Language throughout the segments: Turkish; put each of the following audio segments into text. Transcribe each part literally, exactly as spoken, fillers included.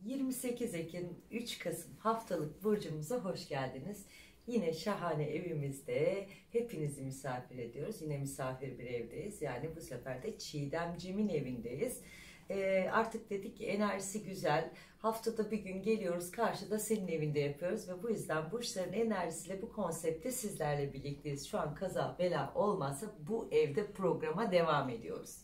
yirmi sekiz Ekim üç Kasım haftalık burcumuza hoş geldiniz. Yine şahane evimizde hepinizi misafir ediyoruz. Yine misafir bir evdeyiz. Yani bu sefer de Çiğdemcimin evindeyiz. Ee, artık dedik ki enerjisi güzel. Haftada bir gün geliyoruz, karşıda senin evinde yapıyoruz ve bu yüzden burçların enerjisiyle bu konsepte sizlerle birlikteyiz. Şu an kaza bela olmazsa bu evde programa devam ediyoruz.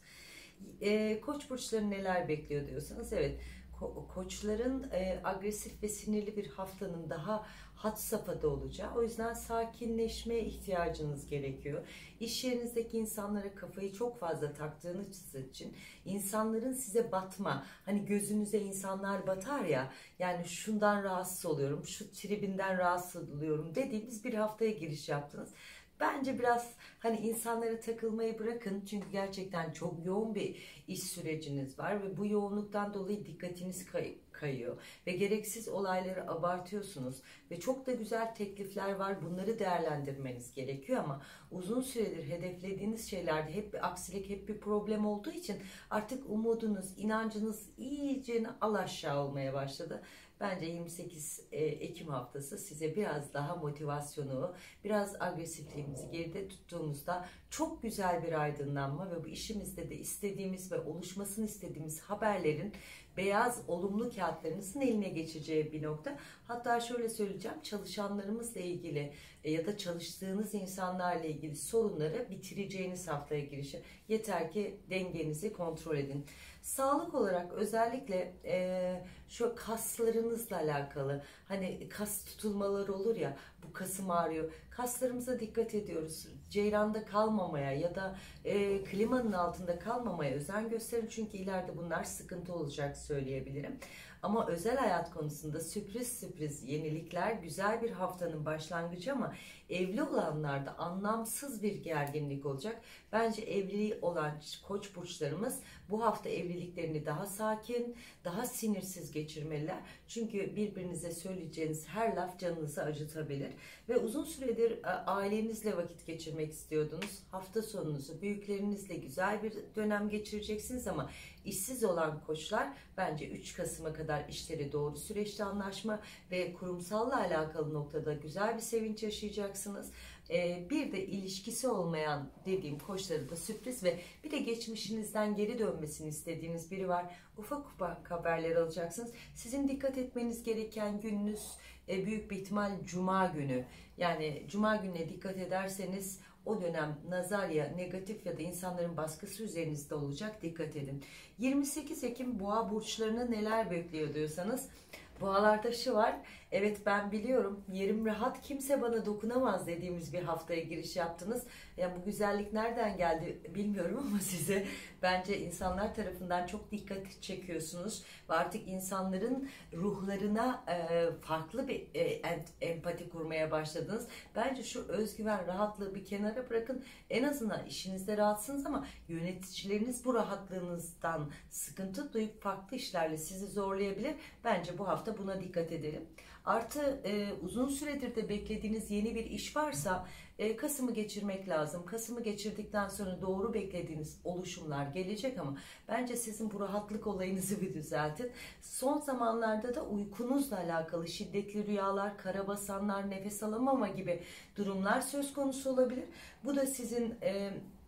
Ee, Koç burçları neler bekliyor diyorsanız, evet, Ko koçların e, agresif ve sinirli bir haftanın daha had safhada olacağı. O yüzden sakinleşmeye ihtiyacınız gerekiyor. İş yerinizdeki insanlara kafayı çok fazla taktığınız için insanların size batma, hani gözünüze insanlar batar ya, yani şundan rahatsız oluyorum, şu tribinden rahatsız oluyorum dediğimiz bir haftaya giriş yaptınız. Bence biraz hani insanlara takılmayı bırakın, çünkü gerçekten çok yoğun bir iş süreciniz var ve bu yoğunluktan dolayı dikkatiniz kay kayıyor ve gereksiz olayları abartıyorsunuz ve çok da güzel teklifler var, bunları değerlendirmeniz gerekiyor ama uzun süredir hedeflediğiniz şeylerde hep bir aksilik, hep bir problem olduğu için artık umudunuz, inancınız iyice alaşağı olmaya başladı. Bence yirmi sekiz Ekim haftası size biraz daha motivasyonu, biraz agresifliğimizi geride tuttuğumuzda çok güzel bir aydınlanma ve bu işimizde de istediğimiz ve oluşmasını istediğimiz haberlerin beyaz olumlu kağıtlarınızın eline geçeceği bir nokta. Hatta şöyle söyleyeceğim, çalışanlarımızla ilgili ya da çalıştığınız insanlarla ilgili sorunları bitireceğiniz haftaya girişi. Yeter ki dengenizi kontrol edin. Sağlık olarak özellikle e, şu kaslarınızla alakalı, hani kas tutulmaları olur ya, bu kasım ağrıyor. Kaslarımıza dikkat ediyoruz. Ceyranda kalmamaya ya da e, klimanın altında kalmamaya özen gösterin. Çünkü ileride bunlar sıkıntı olacak söyleyebilirim. Ama özel hayat konusunda sürpriz sürpriz yenilikler, güzel bir haftanın başlangıcı ama evli olanlarda anlamsız bir gerginlik olacak. Bence evliliği olan koç burçlarımız bu hafta evliliklerini daha sakin, daha sinirsiz geçirmeliler. Çünkü birbirinize söyleyeceğiniz her laf canınızı acıtabilir. Ve uzun süredir ailenizle vakit geçirmek istiyordunuz. Hafta sonunuzu büyüklerinizle güzel bir dönem geçireceksiniz ama işsiz olan koçlar bence üç Kasım'a kadar işleri doğru süreçte anlaşma ve kurumsalla alakalı noktada güzel bir sevinç yaşayacaksınız. Ee, bir de ilişkisi olmayan dediğim koçları da sürpriz ve bir de geçmişinizden geri dönmesini istediğiniz biri var. Ufak ufak haberler alacaksınız. Sizin dikkat etmeniz gereken gününüz e, büyük bir ihtimal Cuma günü. Yani Cuma gününe dikkat ederseniz o dönem nazarya, negatif ya da insanların baskısı üzerinizde olacak. Dikkat edin. yirmi sekiz Ekim Boğa burçlarını neler bekliyor diyorsanız, Boğalarda şu var. Evet, ben biliyorum, yerim rahat, kimse bana dokunamaz dediğimiz bir haftaya giriş yaptınız. Yani bu güzellik nereden geldi bilmiyorum ama size bence insanlar tarafından çok dikkat çekiyorsunuz. Ve artık insanların ruhlarına e, farklı bir e, empati kurmaya başladınız. Bence şu özgüven, rahatlığı bir kenara bırakın. En azından işinizde rahatsınız ama yöneticileriniz bu rahatlığınızdan sıkıntı duyup farklı işlerle sizi zorlayabilir. Bence bu hafta buna dikkat edelim. Artı e, uzun süredir de beklediğiniz yeni bir iş varsa e, Kasım'ı geçirmek lazım. Kasım'ı geçirdikten sonra doğru beklediğiniz oluşumlar gelecek ama bence sizin bu rahatlık olayınızı bir düzeltin. Son zamanlarda da uykunuzla alakalı şiddetli rüyalar, karabasanlar, nefes alamama gibi durumlar söz konusu olabilir. Bu da sizin e,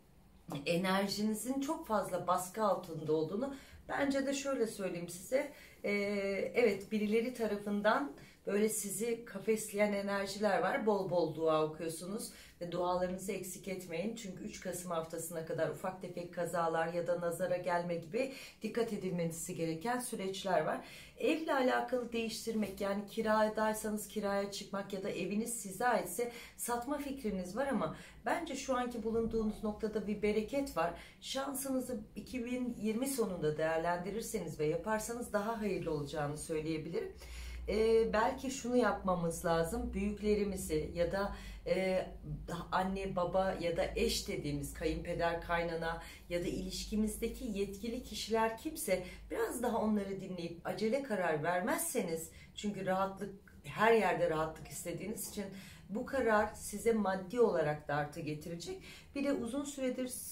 enerjinizin çok fazla baskı altında olduğunu, bence de şöyle söyleyeyim size, e, evet, birileri tarafından böyle sizi kafesleyen enerjiler var. Bol bol dua okuyorsunuz ve dualarınızı eksik etmeyin. Çünkü üç Kasım haftasına kadar ufak tefek kazalar ya da nazara gelme gibi dikkat edilmesi gereken süreçler var. Evle alakalı değiştirmek, yani kiradaysanız kiraya çıkmak ya da eviniz size aitse satma fikriniz var ama bence şu anki bulunduğunuz noktada bir bereket var. Şansınızı iki bin yirmi sonunda değerlendirirseniz ve yaparsanız daha hayırlı olacağını söyleyebilirim. Ee, belki şunu yapmamız lazım, büyüklerimizi ya da e, anne baba ya da eş dediğimiz kayınpeder, kaynana ya da ilişkimizdeki yetkili kişiler kimse, biraz daha onları dinleyip acele karar vermezseniz, çünkü rahatlık, her yerde rahatlık istediğiniz için bu karar size maddi olarak da artı getirecek. Bir de uzun süredir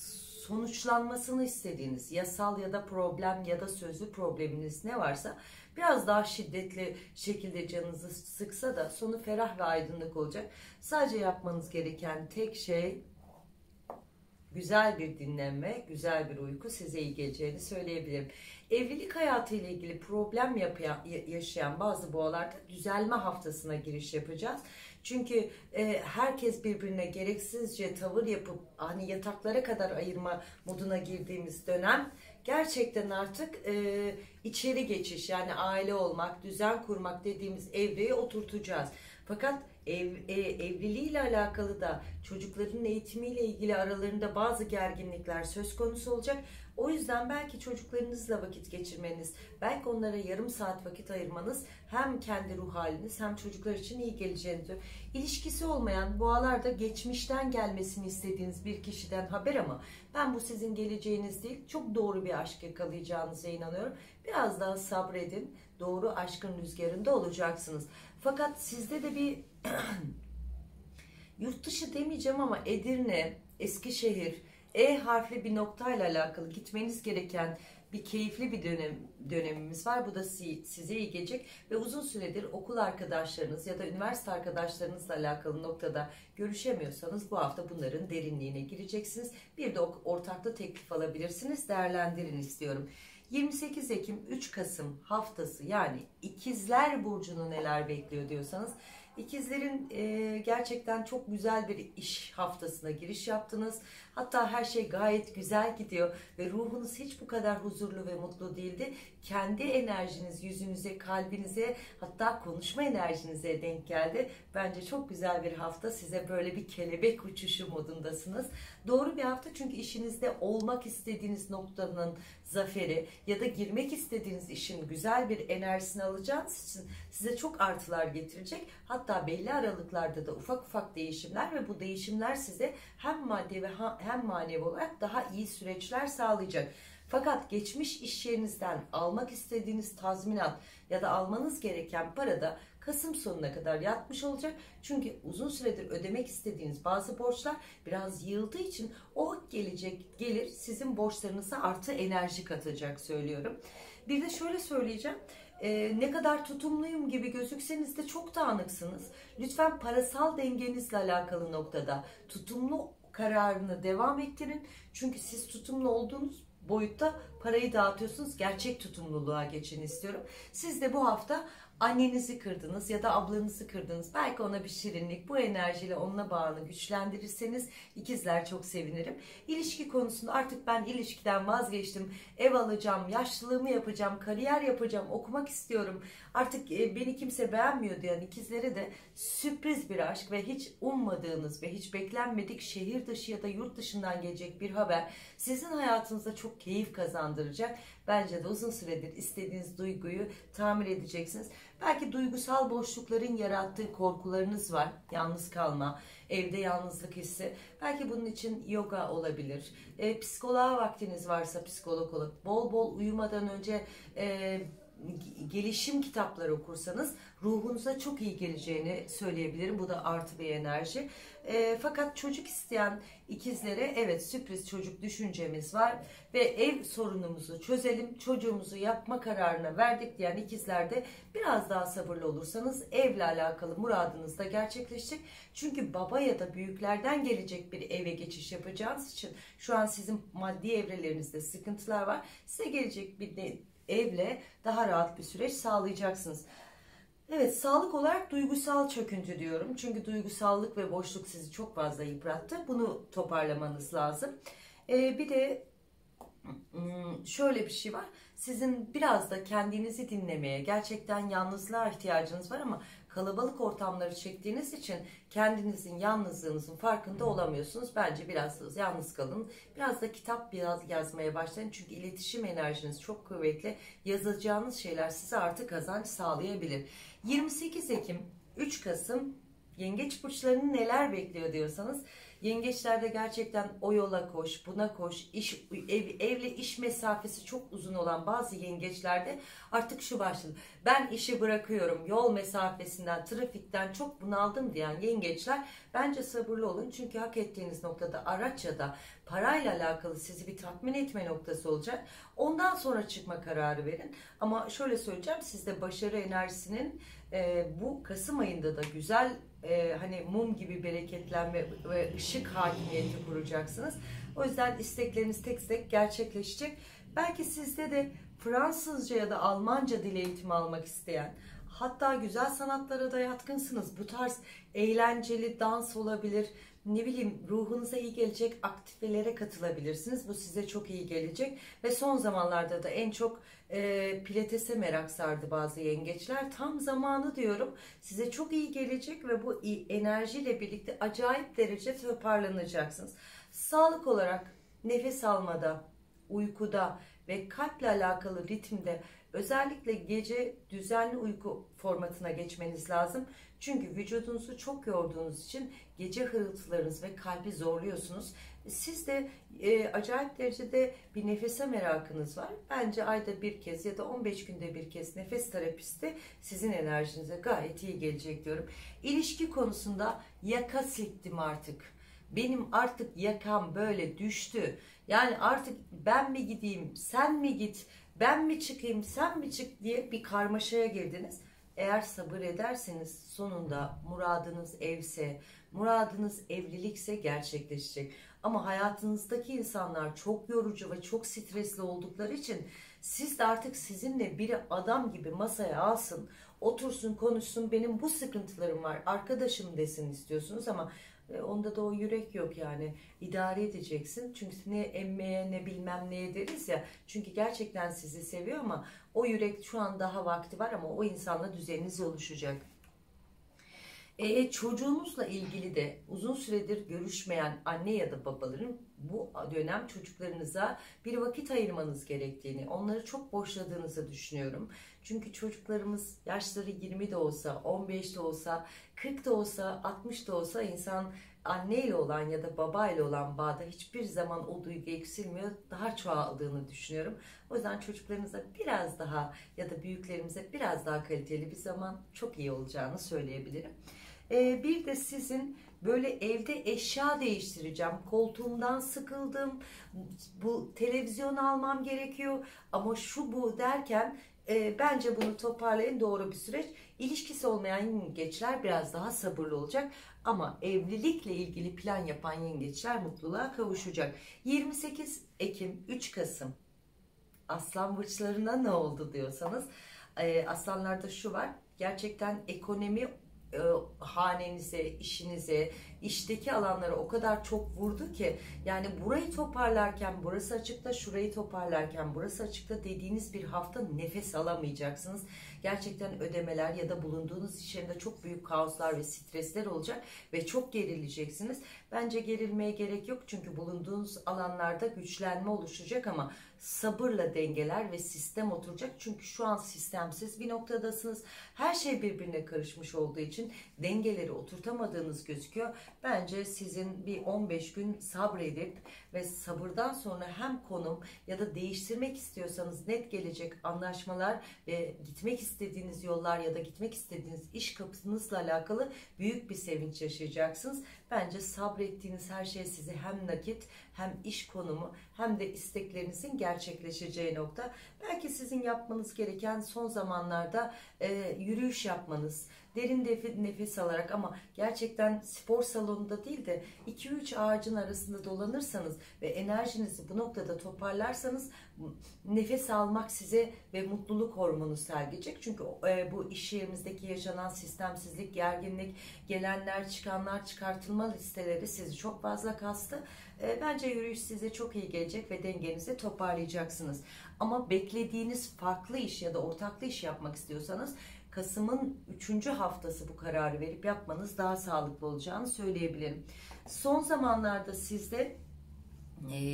sonuçlanmasını istediğiniz yasal ya da problem ya da sözlü probleminiz ne varsa biraz daha şiddetli şekilde canınızı sıksa da sonu ferah ve aydınlık olacak. Sadece yapmanız gereken tek şey güzel bir dinlenme, güzel bir uyku size iyi geleceğini söyleyebilirim. Evlilik hayatı ile ilgili problem yapıyan, yaşayan bazı boğalarda düzelme haftasına giriş yapacağız. Çünkü e, herkes birbirine gereksizce tavır yapıp hani yataklara kadar ayırma moduna girdiğimiz dönem gerçekten artık e, içeri geçiş, yani aile olmak, düzen kurmak dediğimiz evreye oturtacağız. Fakat ev, e, evliliğiyle alakalı da çocukların eğitimiyle ilgili aralarında bazı gerginlikler söz konusu olacak. O yüzden belki çocuklarınızla vakit geçirmeniz, belki onlara yarım saat vakit ayırmanız hem kendi ruh haliniz hem çocuklar için iyi geleceğini diyor. İlişkisi olmayan boğalarda geçmişten gelmesini istediğiniz bir kişiden haber, ama ben bu sizin geleceğiniz değil, çok doğru bir aşk yakalayacağınıza inanıyorum. Biraz daha sabredin, doğru aşkın rüzgarında olacaksınız. Fakat sizde de bir yurt dışı demeyeceğim ama Edirne, Eskişehir, E harfli bir noktayla alakalı gitmeniz gereken bir keyifli bir dönem dönemimiz var. Bu da size iyi gelecek ve uzun süredir okul arkadaşlarınız ya da üniversite arkadaşlarınızla alakalı noktada görüşemiyorsanız bu hafta bunların derinliğine gireceksiniz. Bir de ortaklı teklif alabilirsiniz. Değerlendirin istiyorum. yirmi sekiz Ekim üç Kasım haftası, yani İkizler Burcu'nu neler bekliyor diyorsanız, İkizlerin e, gerçekten çok güzel bir iş haftasına giriş yaptınız. Hatta her şey gayet güzel gidiyor ve ruhunuz hiç bu kadar huzurlu ve mutlu değildi. Kendi enerjiniz yüzünüze, kalbinize, hatta konuşma enerjinize denk geldi. Bence çok güzel bir hafta. Size böyle bir kelebek uçuşu modundasınız. Doğru bir hafta, çünkü işinizde olmak istediğiniz noktanın zaferi ya da girmek istediğiniz işin güzel bir enerjisini alacağınız için size çok artılar getirecek. Hatta belli aralıklarda da ufak ufak değişimler ve bu değişimler size hem maddi ve hem manevi olarak daha iyi süreçler sağlayacak. Fakat geçmiş iş yerinizden almak istediğiniz tazminat ya da almanız gereken para da Kasım sonuna kadar yatmış olacak. Çünkü uzun süredir ödemek istediğiniz bazı borçlar biraz yığıldığı için o gelecek gelir sizin borçlarınıza artı enerji katacak söylüyorum. Bir de şöyle söyleyeceğim. Ee, ne kadar tutumluyum gibi gözükseniz de çok dağınıksınız. Lütfen parasal dengenizle alakalı noktada tutumlu kararını devam ettirin. Çünkü siz tutumlu olduğunuz boyutta parayı dağıtıyorsunuz. Gerçek tutumluluğa geçin istiyorum. Siz de bu hafta annenizi kırdınız ya da ablanızı kırdınız. Belki ona bir şirinlik, bu enerjiyle onunla bağını güçlendirirseniz ikizler çok sevinirim. İlişki konusunda artık ben ilişkiden vazgeçtim. Ev alacağım, yaşlılığımı yapacağım, kariyer yapacağım, okumak istiyorum. Artık beni kimse beğenmiyor diyen ikizlere de sürpriz bir aşk ve hiç ummadığınız ve hiç beklenmedik şehir dışı ya da yurt dışından gelecek bir haber sizin hayatınızda çok keyif kazandıracak. Bence de uzun süredir istediğiniz duyguyu tamir edeceksiniz. Belki duygusal boşlukların yarattığı korkularınız var. Yalnız kalma, evde yalnızlık hissi. Belki bunun için yoga olabilir. E, psikoloğa vaktiniz varsa psikolog olup bol bol uyumadan önce e, gelişim kitapları okursanız ruhunuza çok iyi geleceğini söyleyebilirim. Bu da artı bir enerji. E, fakat çocuk isteyen ikizlere evet sürpriz çocuk düşüncemiz var ve ev sorunumuzu çözelim, çocuğumuzu yapma kararına verdik diyen ikizlerde biraz daha sabırlı olursanız evle alakalı muradınız da gerçekleşecek. Çünkü baba ya da büyüklerden gelecek bir eve geçiş yapacağınız için şu an sizin maddi evrelerinizde sıkıntılar var. Size gelecek bir de evle daha rahat bir süreç sağlayacaksınız. Evet, sağlık olarak duygusal çöküntü diyorum. Çünkü duygusallık ve boşluk sizi çok fazla yıprattı. Bunu toparlamanız lazım. Ee, bir de şöyle bir şey var. Sizin biraz da kendinizi dinlemeye, gerçekten yalnızlığa ihtiyacınız var ama kalabalık ortamları çektiğiniz için kendinizin yalnızlığınızın farkında olamıyorsunuz. Bence biraz yalnız kalın. Biraz da kitap biraz yazmaya başlayın. Çünkü iletişim enerjiniz çok kuvvetli. Yazacağınız şeyler size artık kazanç sağlayabilir. yirmi sekiz Ekim üç Kasım Yengeç burçlarını neler bekliyor diyorsanız, Yengeçlerde gerçekten o yola koş, buna koş, iş, ev, evle iş mesafesi çok uzun olan bazı yengeçlerde artık şu başladı. Ben işi bırakıyorum, yol mesafesinden, trafikten çok bunaldım diyen yengeçler bence sabırlı olun. Çünkü hak ettiğiniz noktada araç ya da parayla alakalı sizi bir tatmin etme noktası olacak. Ondan sonra çıkma kararı verin. Ama şöyle söyleyeceğim, sizde başarı enerjisinin e, bu Kasım ayında da güzel, e, hani mum gibi bereketlenme ve ışık hakimiyeti kuracaksınız. O yüzden istekleriniz tek tek gerçekleşecek. Belki sizde de Fransızca ya da Almanca dil eğitimi almak isteyen, hatta güzel sanatlara da yatkınsınız. Bu tarz eğlenceli dans olabilir, ne bileyim ruhunuza iyi gelecek aktivitelere katılabilirsiniz. Bu size çok iyi gelecek ve son zamanlarda da en çok e, pilatese merak sardı bazı yengeçler. Tam zamanı diyorum. Size çok iyi gelecek ve bu enerjiyle birlikte acayip derece toparlanacaksınız. Sağlık olarak nefes almada, uykuda ve kalple alakalı ritimde özellikle gece düzenli uyku formatına geçmeniz lazım. Çünkü vücudunuzu çok yorduğunuz için gece hırıltılarınız ve kalbi zorluyorsunuz. Siz de e, acayip derecede bir nefese merakınız var. Bence ayda bir kez ya da on beş günde bir kez nefes terapisti sizin enerjinize gayet iyi gelecek diyorum. İlişki konusunda yaka silktim artık. Benim artık yakam böyle düştü. Yani artık ben mi gideyim, sen mi git, ben mi çıkayım, sen mi çık diye bir karmaşaya girdiniz. Eğer sabır ederseniz sonunda muradınız evse, muradınız evlilikse gerçekleşecek. Ama hayatınızdaki insanlar çok yorucu ve çok stresli oldukları için siz de artık sizinle biri adam gibi masaya alsın, otursun, konuşsun, benim bu sıkıntılarım var, arkadaşım desin istiyorsunuz ama onda da o yürek yok yani. İdare edeceksin. Çünkü ne emmeye ne bilmem neye deriz ya. Çünkü gerçekten sizi seviyor ama o yürek şu an daha vakti var ama o insanla düzeniniz oluşacak. E, çocuğunuzla ilgili de uzun süredir görüşmeyen anne ya da babaların bu dönem çocuklarınıza bir vakit ayırmanız gerektiğini, onları çok boşladığınızı düşünüyorum. Çünkü çocuklarımız yaşları yirmi de olsa, on beş de olsa, kırk da olsa, altmış da olsa insan anneyle olan ya da babayla olan bağda hiçbir zaman o duygu eksilmiyor, daha çoğaldığını düşünüyorum. O yüzden çocuklarınıza biraz daha ya da büyüklerimize biraz daha kaliteli bir zaman çok iyi olacağını söyleyebilirim. Ee, bir de sizin böyle evde eşya değiştireceğim, koltuğumdan sıkıldım, bu televizyon almam gerekiyor ama şu bu derken e, bence bunu toparlayın, doğru bir süreç. İlişkisi olmayan yengeçler biraz daha sabırlı olacak ama evlilikle ilgili plan yapan yengeçler mutluluğa kavuşacak. yirmi sekiz Ekim üç Kasım Aslan burçlarına ne oldu diyorsanız, e, aslanlarda şu var, gerçekten ekonomi e, hanenize, işinize, işteki alanlara o kadar çok vurdu ki yani burayı toparlarken burası açıkta, şurayı toparlarken burası açıkta dediğiniz bir hafta nefes alamayacaksınız. Gerçekten ödemeler ya da bulunduğunuz iş yerinde çok büyük kaoslar ve stresler olacak ve çok gerileceksiniz. Bence gerilmeye gerek yok çünkü bulunduğunuz alanlarda güçlenme oluşacak ama sabırla dengeler ve sistem oturacak. Çünkü şu an sistemsiz bir noktadasınız. Her şey birbirine karışmış olduğu için dengeleri oturtamadığınız gözüküyor. Bence sizin bir on beş gün sabredip ve sabırdan sonra hem konum ya da değiştirmek istiyorsanız net gelecek anlaşmalar ve gitmek istediğiniz yollar ya da gitmek istediğiniz iş kapısınızla alakalı büyük bir sevinç yaşayacaksınız. Bence sabrettiğiniz her şey sizi hem nakit hem iş konumu hem de isteklerinizin gerçekleşeceği nokta. Belki sizin yapmanız gereken son zamanlarda e, yürüyüş yapmanız, derin nefes alarak ama gerçekten spor salonunda değil de iki üç ağacın arasında dolanırsanız ve enerjinizi bu noktada toparlarsanız nefes almak size ve mutluluk hormonu sergileyecek. Çünkü e, bu iş yerimizdeki yaşanan sistemsizlik, gerginlik, gelenler, çıkanlar, çıkartılma listeleri sizi çok fazla kastı. E, bence yürüyüş size çok iyi gelecek ve dengenizi toparlayacaksınız. Ama beklediğiniz farklı iş ya da ortaklı iş yapmak istiyorsanız Kasım'ın üçüncü haftası bu kararı verip yapmanız daha sağlıklı olacağını söyleyebilirim. Son zamanlarda sizde e,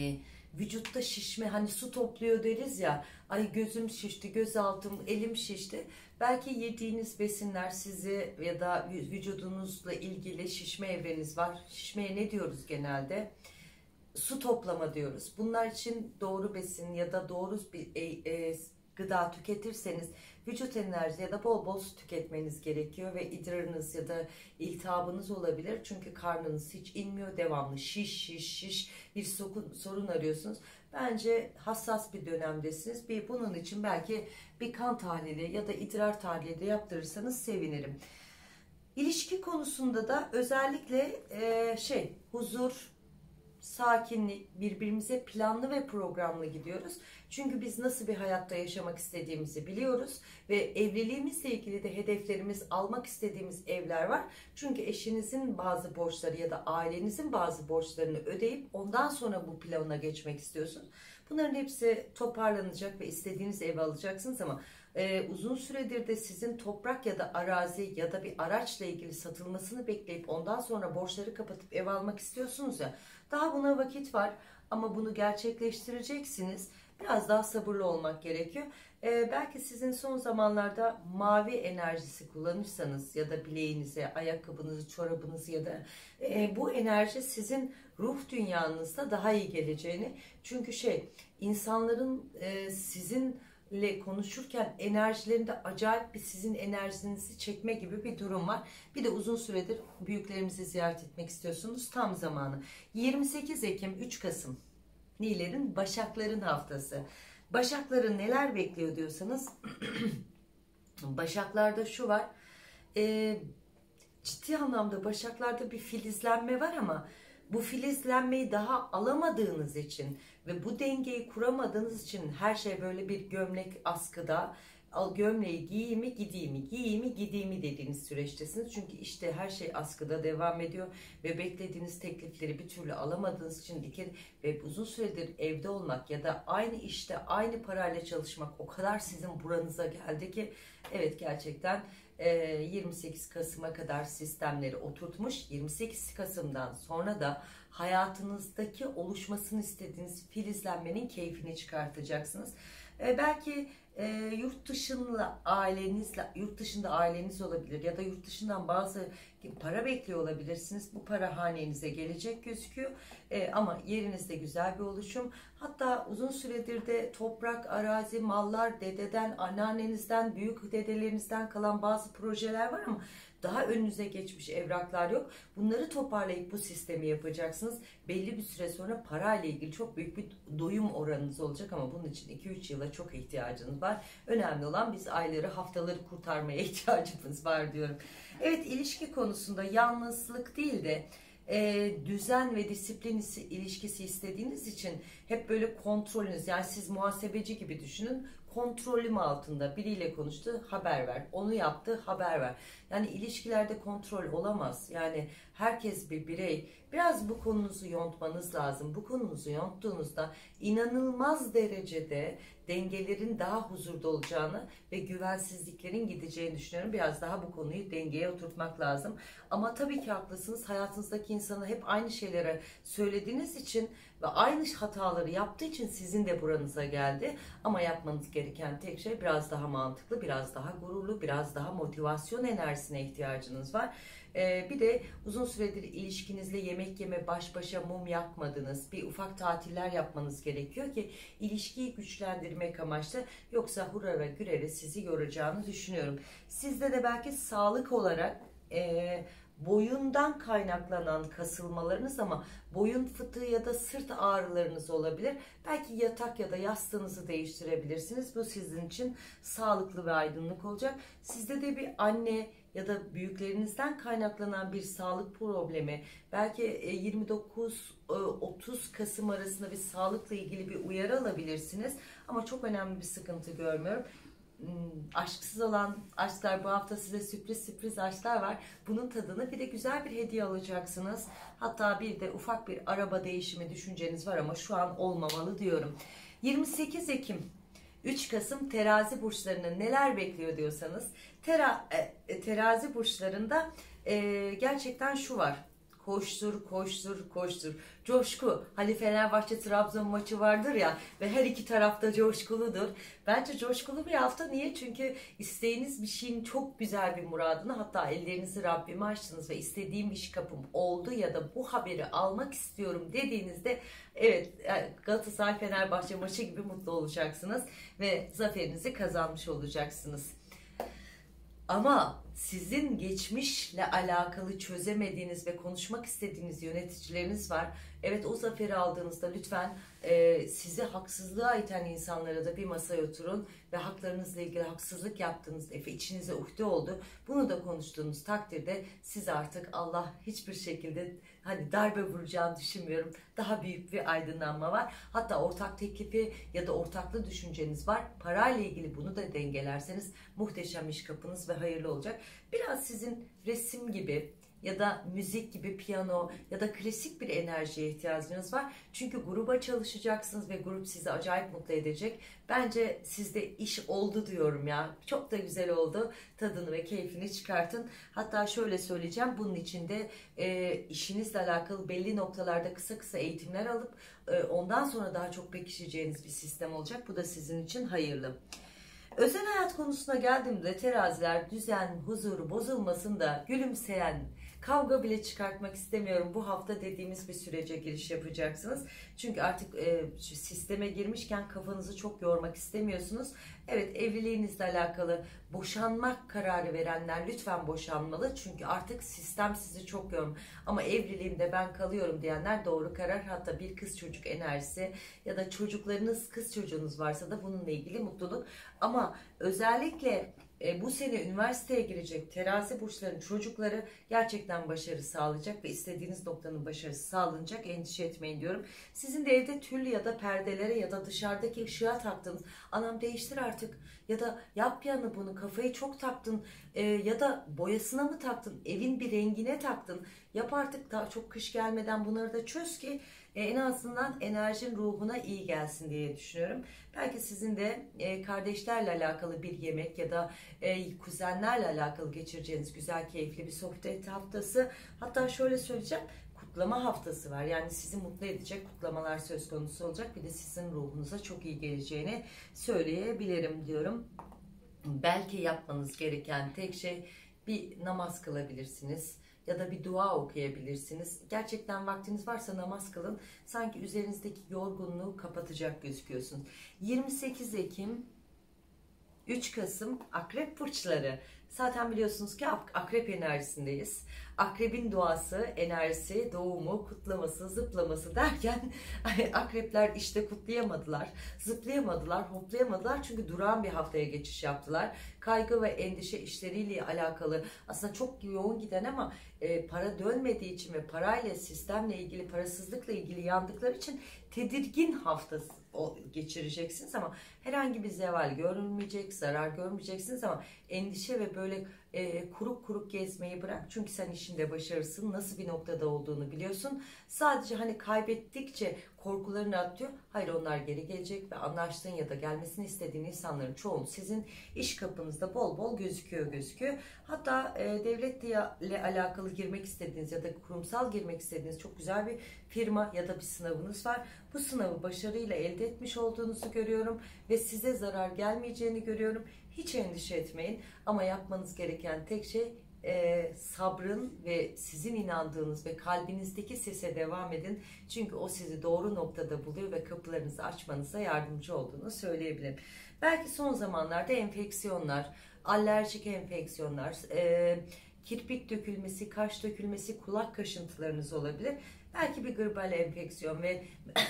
vücutta şişme, hani su topluyor deriz ya, ay gözüm şişti, gözaltım, elim şişti. Belki yediğiniz besinler sizi ya da vücudunuzla ilgili şişme evreniz var. Şişmeye ne diyoruz genelde? Su toplama diyoruz. Bunlar için doğru besin ya da doğru bir e, e, gıda tüketirseniz vücut enerji ya da bol bol su tüketmeniz gerekiyor ve idrarınız ya da iltihabınız olabilir. Çünkü karnınız hiç inmiyor, devamlı şiş şiş şiş bir sorun arıyorsunuz. Bence hassas bir dönemdesiniz. Bir bunun için belki bir kan tahlili ya da idrar tahlili de yaptırırsanız sevinirim. İlişki konusunda da özellikle e, şey huzur, sakinlik, birbirimize planlı ve programlı gidiyoruz. Çünkü biz nasıl bir hayatta yaşamak istediğimizi biliyoruz ve evliliğimizle ilgili de hedeflerimiz, almak istediğimiz evler var. Çünkü eşinizin bazı borçları ya da ailenizin bazı borçlarını ödeyip ondan sonra bu plana geçmek istiyorsunuz. Bunların hepsi toparlanacak ve istediğiniz evi alacaksınız ama Ee, uzun süredir de sizin toprak ya da arazi ya da bir araçla ilgili satılmasını bekleyip ondan sonra borçları kapatıp ev almak istiyorsunuz ya, daha buna vakit var ama bunu gerçekleştireceksiniz. Biraz daha sabırlı olmak gerekiyor. Ee, belki sizin son zamanlarda mavi enerjisi kullanırsanız ya da bileğinize, ayakkabınızı, çorabınızı ya da e, bu enerji sizin ruh dünyanızda daha iyi geleceğini. Çünkü şey, insanların e, sizin ile konuşurken enerjilerinde acayip bir sizin enerjinizi çekme gibi bir durum var. Bir de uzun süredir büyüklerimizi ziyaret etmek istiyorsunuz. Tam zamanı. yirmi sekiz Ekim üç Kasım Nilerin Başakların haftası. Başakları neler bekliyor diyorsanız Başaklarda şu var. E, ciddi anlamda Başaklarda bir filizlenme var ama bu filizlenmeyi daha alamadığınız için ve bu dengeyi kuramadığınız için her şey böyle bir gömlek askıda, al gömleği giyeyim mi gideyim mi, giyeyim mi gideyim mi dediğiniz süreçtesiniz. Çünkü işte her şey askıda devam ediyor ve beklediğiniz teklifleri bir türlü alamadığınız için dikkat ve uzun süredir evde olmak ya da aynı işte aynı parayla çalışmak o kadar sizin buranıza geldi ki evet, gerçekten yirmi sekiz Kasım'a kadar sistemleri oturtmuş. yirmi sekiz Kasım'dan sonra da hayatınızdaki oluşmasını istediğiniz filizlenmenin keyfini çıkartacaksınız. E, belki e, yurt dışında ailenizle, yurt dışında aileniz olabilir ya da yurt dışından bazı para bekliyor olabilirsiniz. Bu para hanenize gelecek gözüküyor. E, ama yerinizde güzel bir oluşum. Hatta uzun süredir de toprak, arazi, mallar, dededen, anneannenizden, büyük dedelerinizden kalan bazı projeler var ama daha önünüze geçmiş evraklar yok. Bunları toparlayıp bu sistemi yapacaksınız. Belli bir süre sonra parayla ilgili çok büyük bir doyum oranınız olacak ama bunun için iki üç yıla çok ihtiyacınız var. Önemli olan biz ayları, haftaları kurtarmaya ihtiyacımız var diyorum. Evet, ilişki konusunda yalnızlık değil de e, düzen ve disiplin ilişkisi istediğiniz için hep böyle kontrolünüz, yani siz muhasebeci gibi düşünün, kontrolüm altında biriyle konuştu, haber ver, onu yaptı, haber ver. Yani ilişkilerde kontrol olamaz. Yani herkes bir birey. Biraz bu konunuzu yontmanız lazım. Bu konunuzu yonttuğunuzda inanılmaz derecede dengelerin daha huzurda olacağını ve güvensizliklerin gideceğini düşünüyorum. Biraz daha bu konuyu dengeye oturtmak lazım. Ama tabii ki haklısınız. Hayatınızdaki insanı hep aynı şeylere söylediğiniz için ve aynı hataları yaptığı için sizin de buranıza geldi. Ama yapmanız gereken tek şey biraz daha mantıklı, biraz daha gururlu, biraz daha motivasyon enerjisine ihtiyacınız var. Ee, bir de uzun süredir ilişkinizle yemek yeme, baş başa mum yakmadınız. Bir ufak tatiller yapmanız gerekiyor ki ilişkiyi güçlendirmek amaçlı. Yoksa hurara gürere sizi yoracağını düşünüyorum. Sizde de belki sağlık olarak e, boyundan kaynaklanan kasılmalarınız ama boyun fıtığı ya da sırt ağrılarınız olabilir. Belki yatak ya da yastığınızı değiştirebilirsiniz. Bu sizin için sağlıklı ve aydınlık olacak. Sizde de bir anne ya da büyüklerinizden kaynaklanan bir sağlık problemi, belki yirmi dokuz otuz Kasım arasında bir sağlıkla ilgili bir uyarı alabilirsiniz. Ama çok önemli bir sıkıntı görmüyorum. Aşksız olan aşklar, bu hafta size sürpriz sürpriz aşklar var. Bunun tadını, bir de güzel bir hediye alacaksınız. Hatta bir de ufak bir araba değişimi düşünceniz var ama şu an olmamalı diyorum. yirmi sekiz Ekim üç Kasım terazi burçlarını neler bekliyor diyorsanız, tera, e, terazi burçlarında e, gerçekten şu var. koştur, koştur, koştur. Coşku, hani Fenerbahçe Trabzon maçı vardır ya ve her iki tarafta coşkuludur. Bence coşkulu bir hafta. Niye? Çünkü isteğiniz bir şeyin çok güzel bir muradını, hatta ellerinizi Rabbime açtınız ve istediğim iş kapım oldu ya da bu haberi almak istiyorum dediğinizde evet, Galatasaray Fenerbahçe maçı gibi mutlu olacaksınız ve zaferinizi kazanmış olacaksınız. Ama sizin geçmişle alakalı çözemediğiniz ve konuşmak istediğiniz yöneticileriniz var. Evet, o zaferi aldığınızda lütfen e, sizi haksızlığa iten insanlara da bir masaya oturun ve haklarınızla ilgili haksızlık yaptığınız, efe içinize uhde oldu. Bunu da konuştuğunuz takdirde siz artık, Allah hiçbir şekilde hani darbe vuracağını düşünmüyorum. Daha büyük bir aydınlanma var. Hatta ortak teklifi ya da ortaklı düşünceniz var. Parayla ilgili bunu da dengelerseniz muhteşem iş kapınız ve hayırlı olacak. Biraz sizin resim gibi ya da müzik gibi, piyano ya da klasik bir enerjiye ihtiyacınız var. Çünkü gruba çalışacaksınız ve grup sizi acayip mutlu edecek. Bence sizde iş oldu diyorum ya. Çok da güzel oldu. Tadını ve keyfini çıkartın. Hatta şöyle söyleyeceğim. Bunun için de e, işinizle alakalı belli noktalarda kısa kısa eğitimler alıp e, ondan sonra daha çok pekişeceğiniz bir sistem olacak. Bu da sizin için hayırlı. Özel hayat konusuna geldiğimde teraziler, düzen, huzuru bozulmasın da gülümseyen, kavga bile çıkartmak istemiyorum bu hafta dediğimiz bir sürece giriş yapacaksınız. Çünkü artık e, sisteme girmişken kafanızı çok yormak istemiyorsunuz. Evet, evliliğinizle alakalı boşanmak kararı verenler lütfen boşanmalı. Çünkü artık sistem sizi çok yormuyor. Ama evliliğimde ben kalıyorum diyenler doğru karar. Hatta bir kız çocuk enerjisi ya da çocuklarınız, kız çocuğunuz varsa da bununla ilgili mutluluk. Ama özellikle e, bu sene üniversiteye girecek terazi burçlarının çocukları gerçekten başarı sağlayacak ve istediğiniz noktanın başarısı sağlanacak. Endişe etmeyin diyorum. Sizin de evde tül ya da perdelere ya da dışarıdaki ışığa taktınız. Anam değiştir artık ya da yap yanı bunu, kafayı çok taktın e, ya da boyasına mı taktın, evin bir rengine taktın. Yap artık, daha çok kış gelmeden bunları da çöz ki e, en azından enerjin ruhuna iyi gelsin diye düşünüyorum. Belki sizin de e, kardeşlerle alakalı bir yemek ya da e, kuzenlerle alakalı geçireceğiniz güzel, keyifli bir sohbet haftası. Hatta şöyle söyleyeceğim, kutlama haftası var. Yani sizi mutlu edecek kutlamalar söz konusu olacak. Bir de sizin ruhunuza çok iyi geleceğini söyleyebilirim diyorum. Belki yapmanız gereken tek şey bir namaz kılabilirsiniz ya da bir dua okuyabilirsiniz. Gerçekten vaktiniz varsa namaz kılın. Sanki üzerinizdeki yorgunluğu kapatacak gözüküyorsunuz. yirmi sekiz Ekim, üç Kasım Akrep burçları. Zaten biliyorsunuz ki Akrep enerjisindeyiz. Akrebin duası, enerjisi, doğumu, kutlaması, zıplaması derken akrepler işte kutlayamadılar, zıplayamadılar, hoplayamadılar. Çünkü durağan bir haftaya geçiş yaptılar. Kaygı ve endişe işleriyle alakalı aslında çok yoğun giden ama e, para dönmediği için ve parayla, sistemle ilgili, parasızlıkla ilgili yandıkları için tedirgin haftası geçireceksiniz ama herhangi bir zeval görülmeyecek, zarar görmeyeceksiniz ama endişe ve böyle e, kuruk kuruk gezmeyi bırak. Çünkü sen işinde başarısın, nasıl bir noktada olduğunu biliyorsun. Sadece hani kaybettikçe korkularını atıyor. Hayır, onlar geri gelecek ve anlaştığın ya da gelmesini istediğin insanların çoğu sizin iş kapınızda bol bol gözüküyor gözüküyor. Hatta e, devletle alakalı girmek istediğiniz ya da kurumsal girmek istediğiniz çok güzel bir firma ya da bir sınavınız var. Bu sınavı başarıyla elde etmiş olduğunuzu görüyorum ve size zarar gelmeyeceğini görüyorum. Hiç endişe etmeyin ama yapmanız gereken tek şey e, sabrın ve sizin inandığınız ve kalbinizdeki sese devam edin. Çünkü o sizi doğru noktada buluyor ve kapılarınızı açmanıza yardımcı olduğunu söyleyebilirim. Belki son zamanlarda enfeksiyonlar, alerjik enfeksiyonlar, e, kirpik dökülmesi, kaş dökülmesi, kulak kaşıntılarınız olabilir. Belki bir gribal enfeksiyon ve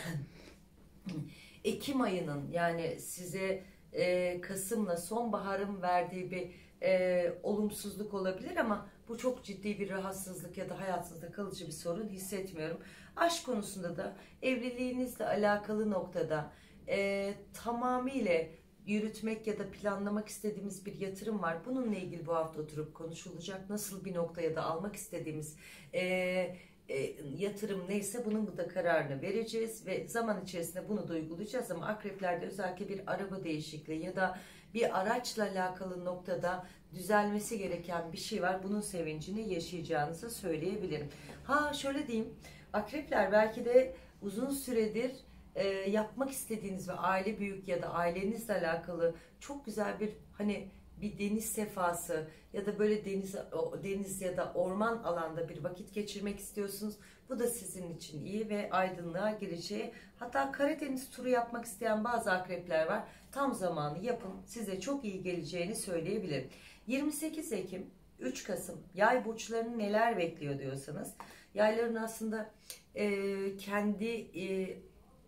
Ekim ayının, yani size e, Kasım'la sonbaharın verdiği bir e, olumsuzluk olabilir ama bu çok ciddi bir rahatsızlık ya da hayatınızda kalıcı bir sorun hissetmiyorum. Aşk konusunda da evliliğinizle alakalı noktada e, tamamıyla yürütmek ya da planlamak istediğimiz bir yatırım var. Bununla ilgili bu hafta oturup konuşulacak. Nasıl bir noktaya da almak istediğimiz e, E, yatırım neyse bunun da kararını vereceğiz ve zaman içerisinde bunu da uygulayacağız ama akreplerde özellikle bir araba değişikliği ya da bir araçla alakalı noktada düzelmesi gereken bir şey var. Bunun sevincini yaşayacağınızı söyleyebilirim. Ha şöyle diyeyim, akrepler belki de uzun süredir e, yapmak istediğiniz ve aile büyük ya da ailenizle alakalı çok güzel bir hani bir deniz sefası ya da böyle deniz deniz ya da orman alanda bir vakit geçirmek istiyorsunuz. Bu da sizin için iyi ve aydınlığa gireceği, hatta Karadeniz turu yapmak isteyen bazı akrepler var. Tam zamanı yapın. Size çok iyi geleceğini söyleyebilirim. yirmi sekiz Ekim üç Kasım yay burçlarını neler bekliyor diyorsanız, yayların aslında e, kendi e,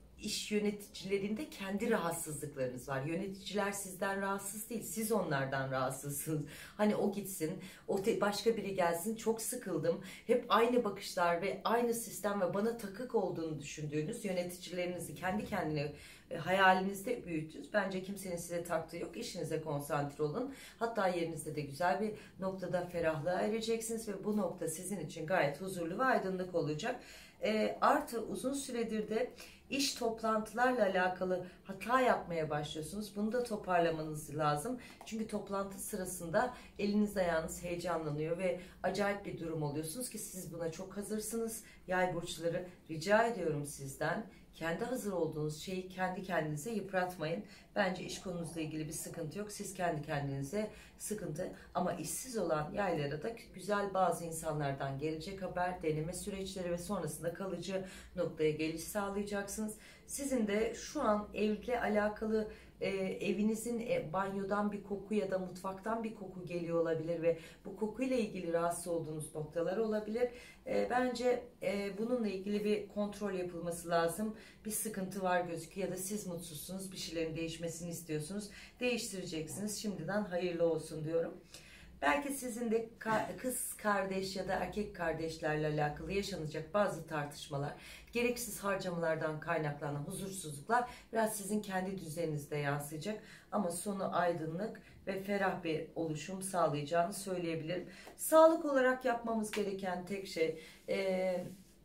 iş yöneticilerinde kendi rahatsızlıklarınız var. Yöneticiler sizden rahatsız değil, siz onlardan rahatsızsınız. Hani o gitsin, o başka biri gelsin, çok sıkıldım. Hep aynı bakışlar ve aynı sistem ve bana takık olduğunu düşündüğünüz yöneticilerinizi kendi kendine e, hayalinizde büyütünüz. Bence kimsenin size taktığı yok. İşinize konsantre olun. Hatta yerinizde de güzel bir noktada ferahlığa ereceksiniz ve bu nokta sizin için gayet huzurlu ve aydınlık olacak. E, artı uzun süredir de İş toplantılarla alakalı hata yapmaya başlıyorsunuz. Bunu da toparlamanız lazım. Çünkü toplantı sırasında eliniz ayağınız heyecanlanıyor ve acayip bir durum oluyorsunuz ki siz buna çok hazırsınız. Yay burçları, rica ediyorum sizden, kendi hazır olduğunuz şeyi kendi kendinize yıpratmayın. Bence iş konunuzla ilgili bir sıkıntı yok. Siz kendi kendinize sıkıntı, ama işsiz olan yaylara da güzel bazı insanlardan gelecek haber, deneme süreçleri ve sonrasında kalıcı noktaya geliş sağlayacaksınız. Sizin de şu an evle alakalı e, evinizin e, banyodan bir koku ya da mutfaktan bir koku geliyor olabilir ve bu kokuyla ilgili rahatsız olduğunuz noktalar olabilir. E, bence e, bununla ilgili bir kontrol yapılması lazım. Bir sıkıntı var gözüküyor ya da siz mutsuzsunuz, bir şeylerin değişmesini istiyorsunuz. Değiştireceksiniz. Şimdiden hayırlı olsun diyorum. Belki sizin de kız kardeş ya da erkek kardeşlerle alakalı yaşanacak bazı tartışmalar, gereksiz harcamalardan kaynaklanan huzursuzluklar biraz sizin kendi düzeninizde yansıyacak. Ama sonu aydınlık ve ferah bir oluşum sağlayacağını söyleyebilirim. Sağlık olarak yapmamız gereken tek şey e,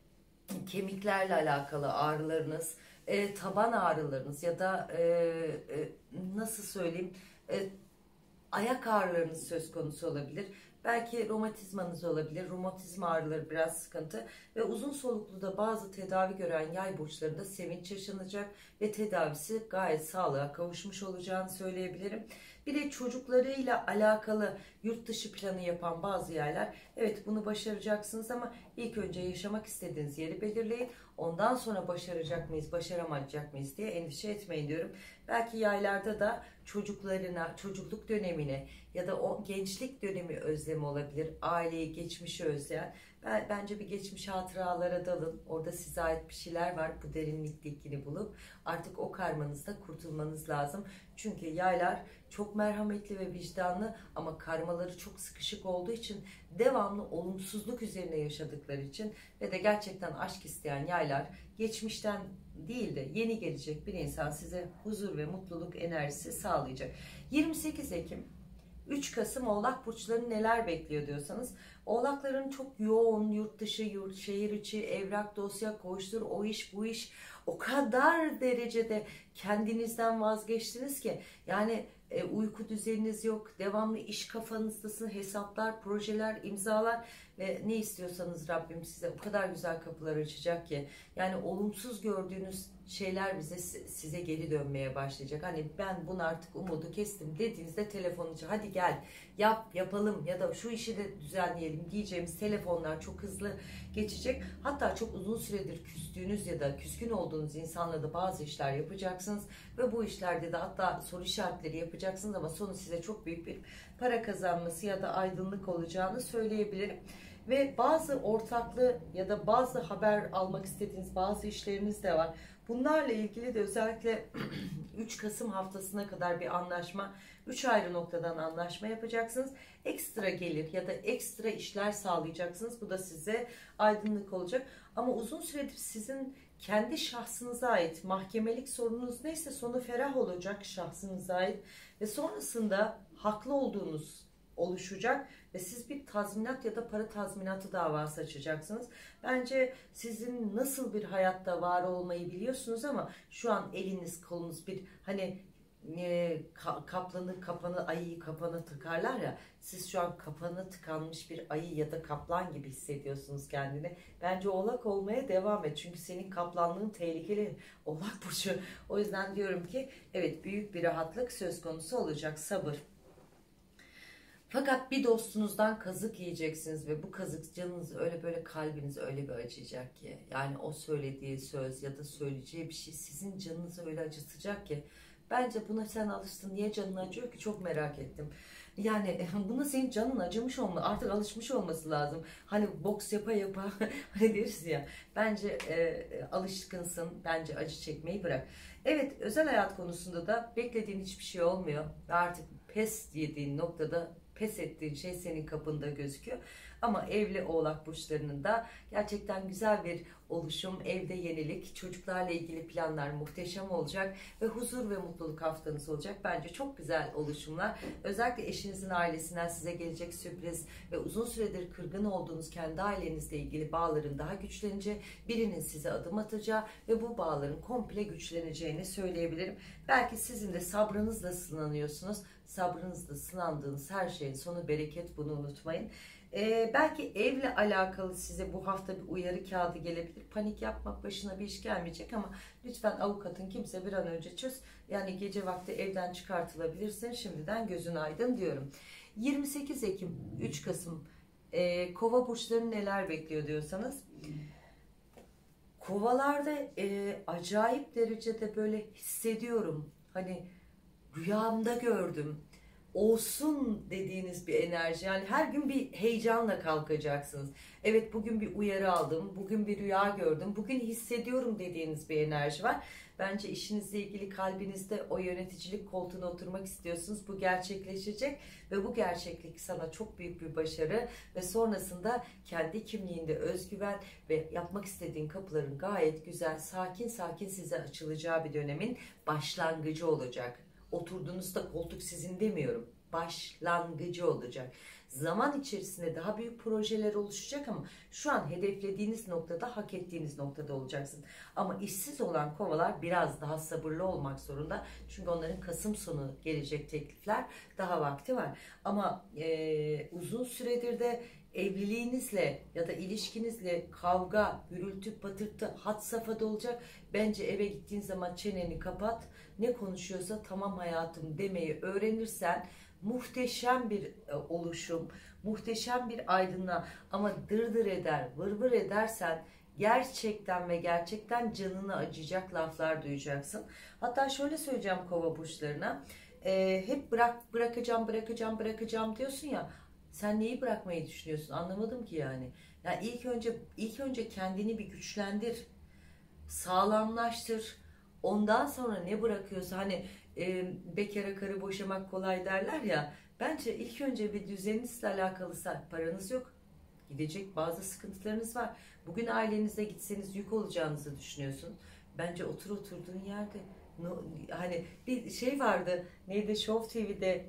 kemiklerle alakalı ağrılarınız, e, taban ağrılarınız ya da e, e, nasıl söyleyeyim, e, ayak ağrılarınız söz konusu olabilir. Belki romatizmanız olabilir. Romatizma ağrıları biraz sıkıntı ve uzun soluklu da bazı tedavi gören yay burçlarında sevinç yaşanacak ve tedavisi gayet sağlığa kavuşmuş olacağını söyleyebilirim. Bir de çocuklarıyla alakalı yurt dışı planı yapan bazı yaylar, evet bunu başaracaksınız ama ilk önce yaşamak istediğiniz yeri belirleyin. Ondan sonra başaracak mıyız, başaramayacak mıyız diye endişe etmeyin diyorum. Belki yaylarda da çocuklarına, çocukluk dönemine ya da o gençlik dönemi özlemi olabilir. Aileyi, geçmişi özleyen. Bence bir geçmiş hatıralara dalın. Orada size ait bir şeyler var. Bu derinliktekini bulup artık o karmanızda kurtulmanız lazım. Çünkü yaylar çok merhametli ve vicdanlı ama karmaları çok sıkışık olduğu için, devamlı olumsuzluk üzerine yaşadıkları için ve de gerçekten aşk isteyen yaylar, geçmişten değil de yeni gelecek bir insan size huzur ve mutluluk enerjisi sağlayacak. yirmi sekiz Ekim üç Kasım Oğlak burçlarını neler bekliyor diyorsanız, Oğlakların çok yoğun yurt dışı, yurt, şehir içi, evrak, dosya, koştur, o iş, bu iş, o kadar derecede kendinizden vazgeçtiniz ki yani e, uyku düzeniniz yok, devamlı iş kafanızdasın, hesaplar, projeler, imzalar ve ne istiyorsanız Rabbim size o kadar güzel kapılar açacak ki, yani olumsuz gördüğünüz şeyler bize size geri dönmeye başlayacak. Hani ben bunu artık umudu kestim dediğinizde telefonun için hadi gel yap, yapalım ya da şu işi de düzenleyelim diyeceğimiz telefonlar çok hızlı geçecek. Hatta çok uzun süredir küstüğünüz ya da küskün olduğunuz insanla da bazı işler yapacaksınız ve bu işlerde de hatta soru işaretleri yapacaksınız ama sonu size çok büyük bir para kazanması ya da aydınlık olacağını söyleyebilirim. Ve bazı ortaklı ya da bazı haber almak istediğiniz bazı işleriniz de var. Bunlarla ilgili de özellikle üç Kasım haftasına kadar bir anlaşma, üç ayrı noktadan anlaşma yapacaksınız. Ekstra gelir ya da ekstra işler sağlayacaksınız. Bu da size aydınlık olacak. Ama uzun süredir sizin kendi şahsınıza ait mahkemelik sorununuz neyse sonu ferah olacak, şahsınıza ait ve sonrasında haklı olduğunuz oluşacak ve siz bir tazminat ya da para tazminatı davası açacaksınız. Bence sizin nasıl bir hayatta var olmayı biliyorsunuz ama şu an eliniz kolunuz bir hani e, ka, kaplanı kapanı ayıyı kapana tıkarlar ya, siz şu an kapana tıkanmış bir ayı ya da kaplan gibi hissediyorsunuz kendini. Bence oğlak olmaya devam et, çünkü senin kaplanlığın tehlikeli, oğlak burcu. O yüzden diyorum ki evet, büyük bir rahatlık söz konusu olacak, sabır. Fakat bir dostunuzdan kazık yiyeceksiniz ve bu kazık canınız öyle böyle, kalbiniz öyle bir acıyacak ki, yani o söylediği söz ya da söyleyeceği bir şey sizin canınızı öyle acıtacak ki, bence buna sen alıştın. Niye canın acıyor ki, çok merak ettim. Yani buna senin canın acımış olma, artık alışmış olması lazım. Hani boks yapa yapa hani deriz ya, bence e, alışkınsın, bence acı çekmeyi bırak. Evet, özel hayat konusunda da beklediğin hiçbir şey olmuyor ve artık pes yediğin noktada pes ettiğin şey senin kapında gözüküyor. Ama evli oğlak burçlarının da gerçekten güzel bir oluşum, evde yenilik, çocuklarla ilgili planlar muhteşem olacak ve huzur ve mutluluk haftanız olacak. Bence çok güzel oluşumlar. Özellikle eşinizin ailesinden size gelecek sürpriz ve uzun süredir kırgın olduğunuz kendi ailenizle ilgili bağların daha güçleneceği, birinin size adım atacağı ve bu bağların komple güçleneceğini söyleyebilirim. Belki sizin de sabrınızla sınanıyorsunuz. Sabrınızla sınandığınız her şeyin sonu bereket, bunu unutmayın. Ee, belki evle alakalı size bu hafta bir uyarı kağıdı gelebilir. Panik yapmak, başına bir iş gelmeyecek ama lütfen avukatın kimse bir an önce çöz. Yani gece vakti evden çıkartılabilirsin. Şimdiden gözün aydın diyorum. yirmi sekiz Ekim, üç Kasım e, Kova burçlarını neler bekliyor diyorsanız. Kovalarda e, acayip derecede böyle hissediyorum. Hani rüyamda gördüm. Olsun dediğiniz bir enerji. Yani her gün bir heyecanla kalkacaksınız. Evet, bugün bir uyarı aldım. Bugün bir rüya gördüm. Bugün hissediyorum dediğiniz bir enerji var. Bence işinizle ilgili kalbinizde o yöneticilik koltuğuna oturmak istiyorsunuz. Bu gerçekleşecek ve bu gerçeklik sana çok büyük bir başarı ve sonrasında kendi kimliğinde özgüven ve yapmak istediğin kapıların gayet güzel, sakin sakin size açılacağı bir dönemin başlangıcı olacak. Oturduğunuzda koltuk sizin demiyorum. Başlangıcı olacak. Zaman içerisinde daha büyük projeler oluşacak ama şu an hedeflediğiniz noktada, hak ettiğiniz noktada olacaksın. Ama işsiz olan kovalar biraz daha sabırlı olmak zorunda. Çünkü onların Kasım sonu gelecek teklifler, daha vakti var. Ama e, uzun süredir de evliliğinizle ya da ilişkinizle kavga, gürültü, patırtı had safhada olacak. Bence eve gittiğin zaman çeneni kapat. Ne konuşuyorsa tamam hayatım demeyi öğrenirsen muhteşem bir oluşum, muhteşem bir aydınlığa, ama dırdır eder, vır vır edersen gerçekten ve gerçekten canını acıyacak laflar duyacaksın. Hatta şöyle söyleyeceğim kova burçlarına, e, hep bırak bırakacağım bırakacağım bırakacağım diyorsun ya, sen neyi bırakmayı düşünüyorsun, anlamadım ki yani. Yani ilk önce ilk önce kendini bir güçlendir, sağlamlaştır. Ondan sonra ne bırakıyorsa, hani e, bekara karı boşamak kolay derler ya. Bence ilk önce bir düzeninizle alakalı, paranız yok, gidecek bazı sıkıntılarınız var. Bugün ailenizle gitseniz yük olacağınızı düşünüyorsun. Bence otur oturduğun yerde. No, hani bir şey vardı, neydi, Show T V'de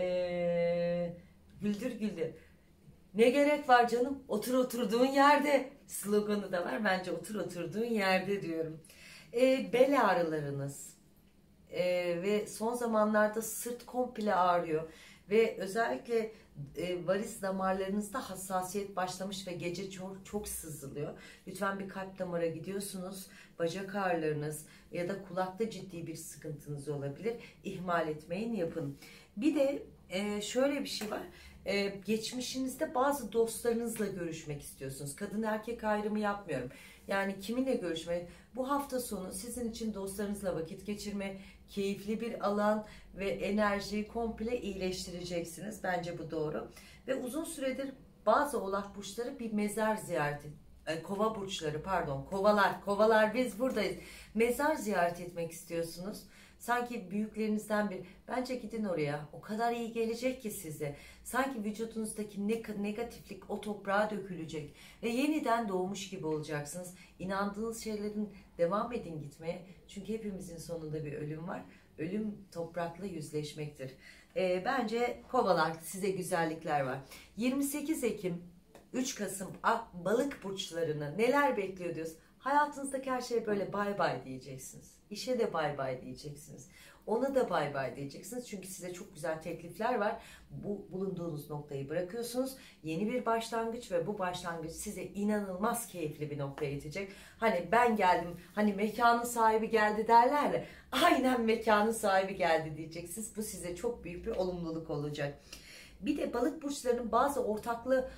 e, Güldür Güldür. Ne gerek var canım? Otur oturduğun yerde sloganı da var. Bence otur oturduğun yerde diyorum. E, bel ağrılarınız e, ve son zamanlarda sırt komple ağrıyor ve özellikle e, varis damarlarınızda hassasiyet başlamış ve gece çok, çok sızılıyor. Lütfen bir kalp damara gidiyorsunuz. Bacak ağrılarınız ya da kulakta ciddi bir sıkıntınız olabilir. İhmal etmeyin, yapın. Bir de e, şöyle bir şey var. Ee, geçmişinizde bazı dostlarınızla görüşmek istiyorsunuz. Kadın erkek ayrımı yapmıyorum. Yani kiminle görüşmek? Bu hafta sonu sizin için dostlarınızla vakit geçirme, keyifli bir alan ve enerjiyi komple iyileştireceksiniz. Bence bu doğru. Ve uzun süredir bazı oğlak burçları bir mezar ziyareti, kova burçları pardon, kovalar, kovalar biz buradayız. Mezar ziyaret etmek istiyorsunuz. Sanki büyüklerinizden bir, bence gidin oraya, o kadar iyi gelecek ki size. Sanki vücudunuzdaki negatiflik o toprağa dökülecek ve yeniden doğmuş gibi olacaksınız. İnandığınız şeylerin devam edin gitmeye, çünkü hepimizin sonunda bir ölüm var. Ölüm toprakla yüzleşmektir. E, bence kovalar, size güzellikler var. yirmi sekiz Ekim üç Kasım balık burçlarını neler bekliyor diyoruz. Hayatınızdaki her şeye böyle bay bay diyeceksiniz. İşe de bay bay diyeceksiniz. Ona da bay bay diyeceksiniz. Çünkü size çok güzel teklifler var. Bu bulunduğunuz noktayı bırakıyorsunuz. Yeni bir başlangıç ve bu başlangıç size inanılmaz keyifli bir noktaya itecek. Hani ben geldim, hani mekanın sahibi geldi derler ya. Aynen mekanın sahibi geldi diyeceksiniz. Bu size çok büyük bir olumluluk olacak. Bir de balık burçlarının bazı ortaklı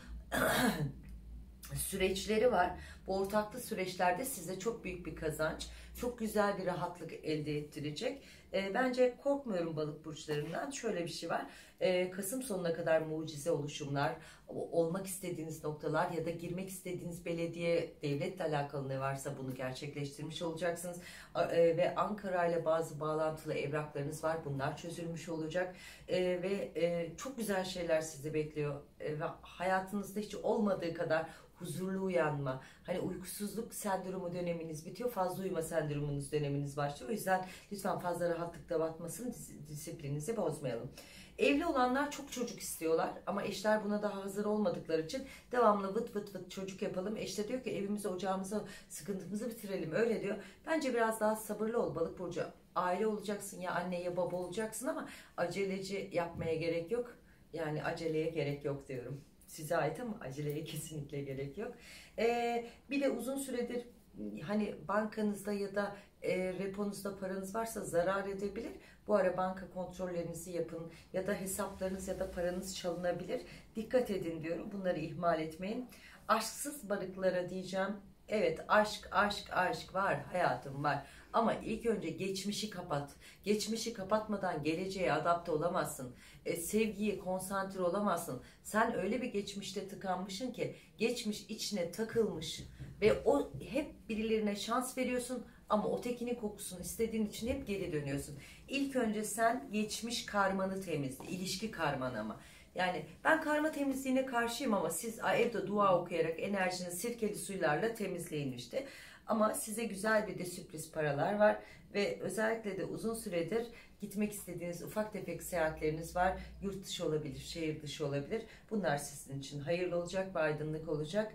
süreçleri var. Bu ortaklı süreçlerde size çok büyük bir kazanç, çok güzel bir rahatlık elde ettirecek. E, bence korkmuyorum balık burçlarından. Şöyle bir şey var. E, Kasım sonuna kadar mucize oluşumlar, olmak istediğiniz noktalar ya da girmek istediğiniz belediye, devletle alakalı ne varsa bunu gerçekleştirmiş olacaksınız. E, ve Ankara ile bazı bağlantılı evraklarınız var. Bunlar çözülmüş olacak. E, ve e, çok güzel şeyler sizi bekliyor. E, ve hayatınızda hiç olmadığı kadar huzurlu uyanma, hani uykusuzluk sendromu döneminiz bitiyor, fazla uyuma sendromunuz döneminiz başlıyor. O yüzden lütfen fazla rahatlıkta batmasın, disiplininizi bozmayalım. Evli olanlar çok çocuk istiyorlar ama eşler buna daha hazır olmadıkları için devamlı vıt vıt vıt çocuk yapalım. Eş de diyor ki evimizi, ocağımızı, sıkıntımızı bitirelim, öyle diyor. Bence biraz daha sabırlı ol balık burcu. Aile olacaksın, ya anne ya baba olacaksın ama aceleci yapmaya gerek yok. Yani aceleye gerek yok diyorum. Size ait ama aceleye kesinlikle gerek yok. Ee, bir de uzun süredir hani bankanızda ya da e, reponuzda paranız varsa zarar edebilir. Bu ara banka kontrollerinizi yapın ya da hesaplarınız ya da paranız çalınabilir. Dikkat edin diyorum. Bunları ihmal etmeyin. Aşksız balıklara diyeceğim. Evet, aşk, aşk, aşk var. Hayatım var. Ama ilk önce geçmişi kapat. Geçmişi kapatmadan geleceğe adapte olamazsın. E, sevgiye konsantre olamazsın. Sen öyle bir geçmişte tıkanmışsın ki geçmiş içine takılmış ve o hep birilerine şans veriyorsun ama o tekinin kokusunu istediğin için hep geri dönüyorsun. İlk önce sen geçmiş karmanı temizle. İlişki karmanı ama. Yani ben karma temizliğine karşıyım ama siz evde dua okuyarak enerjini sirkeli suylarla temizleyin işte. Ama size güzel bir de sürpriz paralar var ve özellikle de uzun süredir gitmek istediğiniz ufak tefek seyahatleriniz var. Yurt dışı olabilir, şehir dışı olabilir. Bunlar sizin için hayırlı olacak ve aydınlık olacak.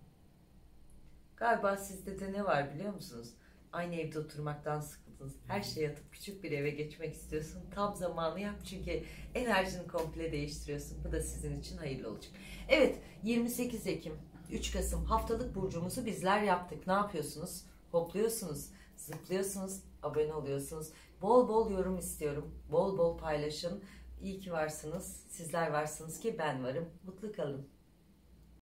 Galiba sizde de ne var biliyor musunuz? Aynı evde oturmaktan sıkıldınız. Her şeyi atıp küçük bir eve geçmek istiyorsun. Tam zamanı yap çünkü enerjini komple değiştiriyorsun. Bu da sizin için hayırlı olacak. Evet, yirmi sekiz Ekim, üç Kasım haftalık burcumuzu bizler yaptık. Ne yapıyorsunuz? Hopluyorsunuz, zıplıyorsunuz, abone oluyorsunuz. Bol bol yorum istiyorum. Bol bol paylaşın. İyi ki varsınız. Sizler varsınız ki ben varım. Mutlu kalın.